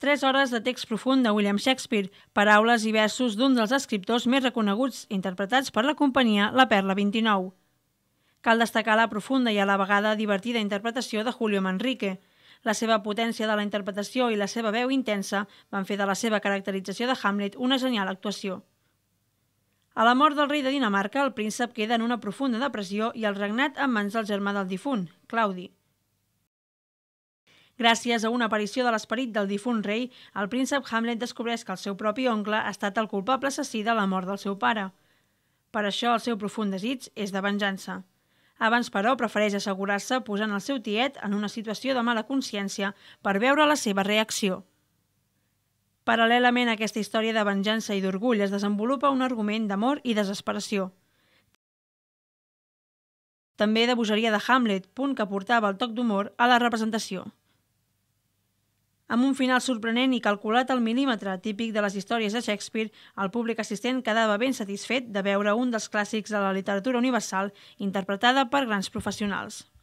3 hores de text profund de William Shakespeare, paraules i versos d'un dels escriptors més reconeguts interpretats per la companyia La Perla 29. Cal destacar la profunda i a la vegada divertida interpretació de Julio Manrique. La seva potència de la interpretació i la seva veu intensa van fer de la seva caracterització de Hamlet una genial actuació. A la mort del rei de Dinamarca, el príncep queda en una profunda depressió i el regnat en mans del germà del difunt, Claudi. Gràcies a una aparició de l'esperit del difunt rei, el príncep Hamlet descobreix que el seu propi oncle ha estat el culpable assassí de la mort del seu pare. Per això el seu profund desig és de venjança. Abans, però, prefereix assegurar-se posant el seu tiet en una situació de mala consciència per veure la seva reacció. Paral·lelament a aquesta història de venjança i d'orgull es desenvolupa un argument d'amor i desesperació. També de bogeria de Hamlet, punt que portava el toc d'humor a la representació. Amb un final sorprenent i calculat al mil·límetre típic de les històries de Shakespeare, el públic assistent quedava ben satisfet de veure un dels clàssics de la literatura universal interpretada per grans professionals.